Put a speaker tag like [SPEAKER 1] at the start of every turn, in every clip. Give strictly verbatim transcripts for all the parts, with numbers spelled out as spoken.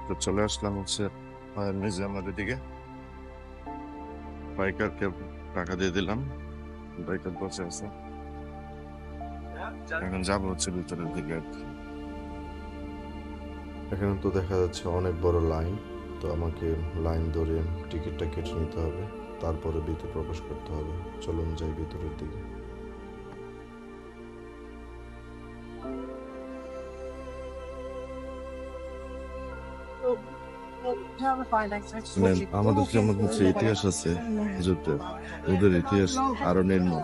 [SPEAKER 1] তো চলে আসলাম হচ্ছে মিউজিয়ামের দিকে। বাইকারকে টাকা দিয়ে দিলাম, বাইকার বসে আছে। এখন যাবো হচ্ছে ভিতরের দিকে আর কি।
[SPEAKER 2] এখানে তো দেখা যাচ্ছে অনেক বড় লাইন, তো আমাকে লাইন ধরে টিকিটটা কেটে নিতে হবে, তারপরে ভিতরে প্রবেশ করতে হবে। চলুন যাই ভিতরের দিকে।
[SPEAKER 1] আমাদের যেমন হচ্ছে ইতিহাস আছে যুদ্ধের, ওদের ইতিহাস আরো নির্মম।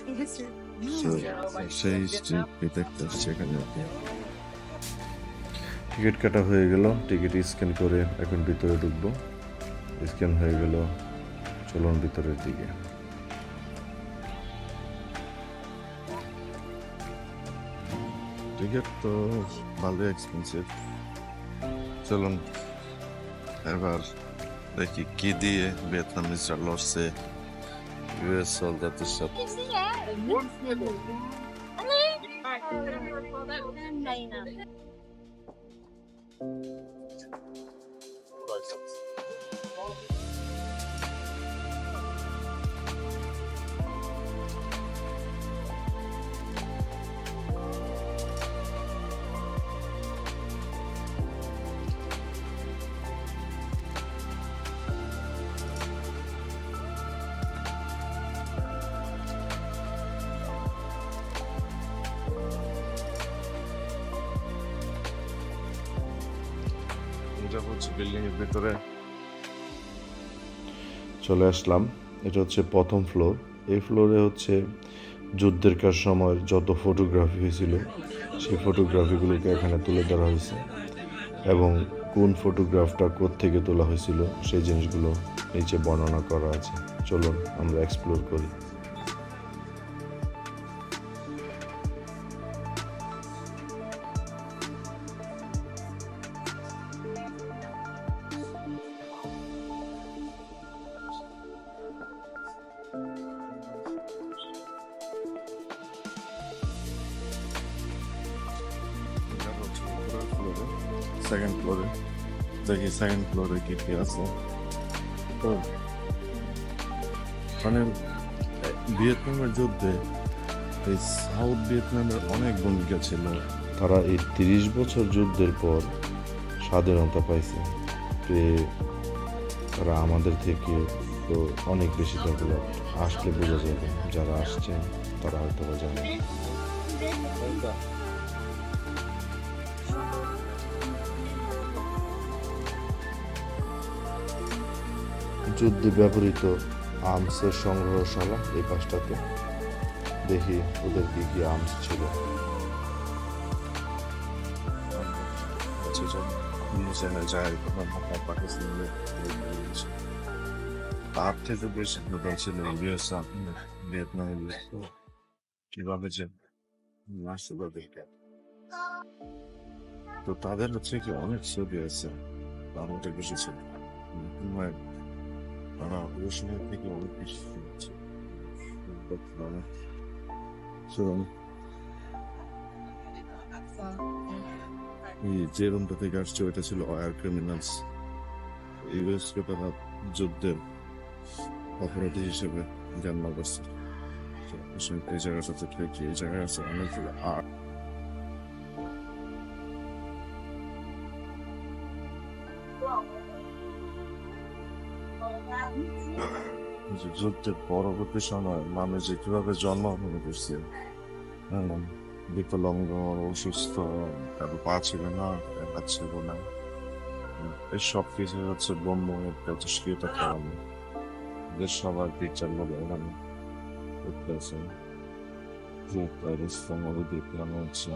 [SPEAKER 1] সেই দেখতে আসছে এখানে।
[SPEAKER 2] টিকিট কাটা হয়ে গেল, টিকিট স্ক্যান করে এখন ভিতরে ঢুকবো। স্ক্যান হয়ে গেল, চলুন ভিতরের দিকে।
[SPEAKER 1] টিকিট তো ভালো এক্সপেন্সিভ। চলুন এবার দেখি কি দিয়ে ভিয়েতনামিজরা লড়ছে ইউএস সোলজারদের সাথে। বিল্ডিং এর ভিতরে
[SPEAKER 2] চলে আসলাম। এটা হচ্ছে প্রথম ফ্লোর। এই ফ্লোরে হচ্ছে যুদ্ধের কার সময়ের যত ফটোগ্রাফি হয়েছিল সেই ফটোগ্রাফিগুলোকে এখানে তুলে ধরা হয়েছে, এবং কোন ফটোগ্রাফটা কোত্থেকে তোলা হয়েছিল সেই জিনিসগুলো নিচে বর্ণনা করা আছে। চলুন আমরা এক্সপ্লোর করি।
[SPEAKER 1] সেকেন্ড ফ্লোরে দেখি সেকেন্ড ফ্লোরে কি কি আছে। তো মানে ভিয়েতনামের যুদ্ধে এই সাউথ ভিয়েতনামের অনেক ভূমিকা ছিল।
[SPEAKER 2] তারা এই তিরিশ বছর যুদ্ধের পর স্বাধীনতা পাইছে, পেয়ে তারা আমাদের থেকে তো অনেক বেশি ডেভেলপ। আসলে বোঝা যাবে, যারা আসছেন তারা হয়তো বা জানে। যুদ্ধে ব্যবহৃত আর্মসের সংগ্রহশালা এই পাশটাতে। দেখি ওদের কি কি আর্মস ছিল।
[SPEAKER 1] তার থেকে বেশি প্রধান ছিল ভিয়েতনামের কিভাবে যে আসছিল দেখে। তো তাদের হচ্ছে কি অনেক ছবি আছে, আমাদের বেশি ছিল। তারা ওই সময় থেকে অনেক বেশি হচ্ছে। যে রুমটা থেকে আসছে ওইটা ছিল ওয়ার ক্রিমিনালস। ইউএসকে তারা যুদ্ধের অপরাধী হিসেবে গণ্য করছে। এই জায়গাটাতে থেকে এই জায়গায় আছে অনেকগুলো আর্ট। যুদ্ধের পরবর্তী সময় মানুষ যে কিভাবে জন্মগ্রহণ করছে, বিকলাঙ্গ, অসুস্থ, কারো পা ছিল না, হাত ছিল না, এই সব কিছু হচ্ছে ব্রহ্মের প্রতিষ্ঠিত করানো। সবার পিকচার গুলো এখানে করতে আছে। দেখলাম হচ্ছে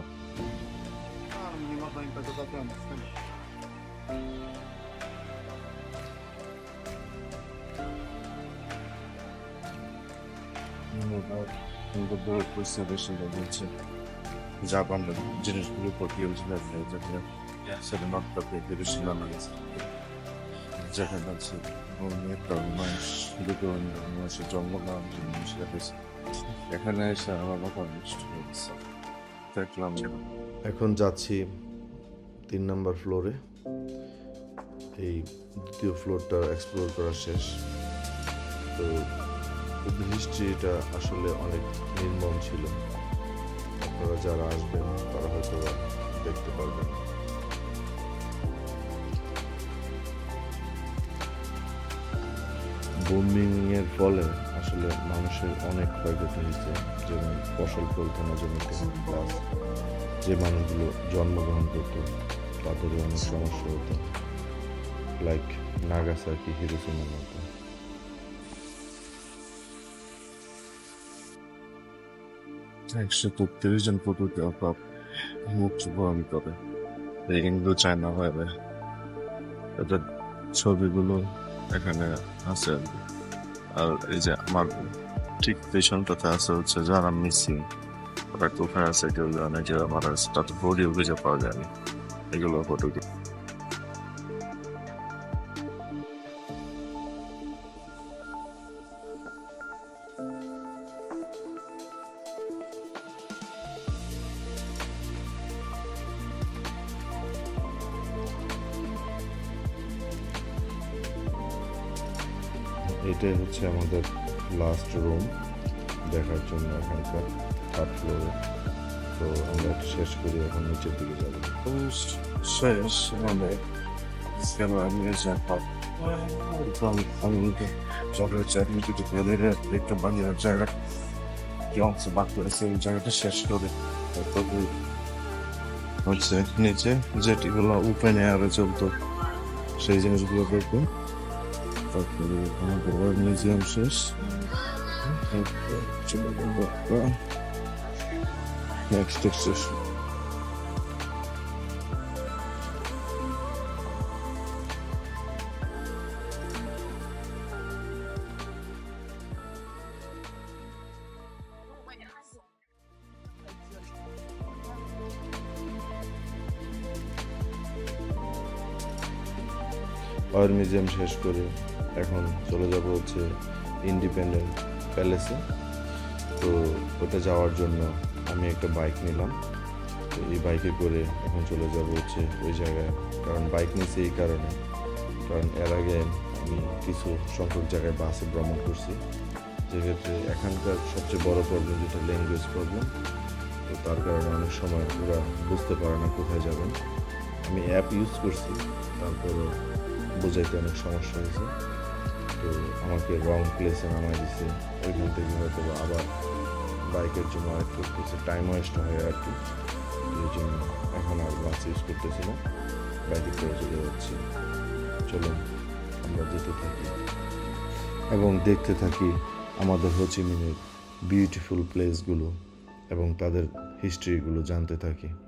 [SPEAKER 1] জাপানের জিনিসগুলো প্রতি সেটা নট ছিল না। যেখানে আছে মানুষের জন্মগ্রহণ এখানে এসে আমার মাথা নষ্ট হয়ে গেছে। দেখলাম
[SPEAKER 2] এখন যাচ্ছি তিন নম্বর ফ্লোরে। এই দ্বিতীয় ফ্লোরটা এক্সপ্লোর করা শেষ। তো হিস্ট্রিটা আসলে অনেক নির্মম ছিল, আপনারা যারা আসবেন তারা হয়তো দেখতে পারবেন। বোমিং এর ফলে আসলে মানুষের অনেক ক্ষয়ক্ষতি হয়েছে, যেমন ফসল ফলতো না জমিতে, প্লাস যে মানুষগুলো জন্মগ্রহণ করতো তাদেরও অনেক সমস্যা হতো, লাইক নাগাসাকি, হিরোশিমার মতো।
[SPEAKER 1] একশো তেত্রিশ জন ফটোগ্রাফার মৃত্যুবরণ করে, এগুলো চায়না হবে। তাদের ছবিগুলো এখানে আছে। আর এই যে আমার ঠিক পেছনটাতে আছে হচ্ছে যারা মিসিং, ওরা কোথায় আছে, কেউ জানে, কেউ মারা আছে, তাদের বডিও খুঁজে পাওয়া যায়নি। এগুলো ফটোগ্রাফ।
[SPEAKER 2] এটাই হচ্ছে আমাদের লাস্ট রুম দেখার জন্য এখানকার থার্ড ফ্লোরে। তো আমরা এটা শেষ করি, এখন নিচের দিকে যাবো।
[SPEAKER 1] শেষ মানে আমি চলের চাকরি কিছু ফেলে একটা বানিয়ে জায়গা কি অংশ বাদ করেছে, ওই জায়গাটা শেষ করে হচ্ছে নিচে যেটিগুলো ওপেন এয়ারে চলতো সেই জিনিসগুলো দেখবো। তারপরে আমাদের মিউজিয়াম শেষ, নেক্সট স্টেশন।
[SPEAKER 2] পাওয়ার মিউজিয়াম শেষ করে এখন চলে যাব হচ্ছে ইন্ডিপেন্ডেন্ট প্যালেসে। তো ওটা যাওয়ার জন্য আমি একটা বাইক নিলাম। তো এই বাইকে করে এখন চলে যাব হচ্ছে ওই জায়গায়, কারণ বাইক নিয়েছি এই কারণে, কারণ এর আগে আমি কিছু সংখ্যক জায়গায় বাসে ভ্রমণ করছি, যেক্ষেত্রে এখানকার সবচেয়ে বড় প্রবলেম যেটা ল্যাঙ্গুয়েজ প্রবলেম। তো তার কারণে অনেক সময় ওরা বুঝতে পারে না কোথায় যাবেন। আমি অ্যাপ ইউজ করছি, তারপরও বোঝাইতে অনেক সমস্যা হয়েছে। তো আমাকে রং প্লেসে নামাই দিছে, ওইখান থেকে হয়তো আবার বাইকের জন্য ওয়েট করতেছে, টাইম ওয়েস্ট হয় আর কি। এই জন্য এখন আর বাস ইউজ করতেছি না, বাইকে করে চলে যাচ্ছি। চলুন আমরা যেতে থাকি এবং দেখতে থাকি আমাদের হোচিমিনের বিউটিফুল প্লেসগুলো এবং তাদের হিস্ট্রিগুলো জানতে থাকি।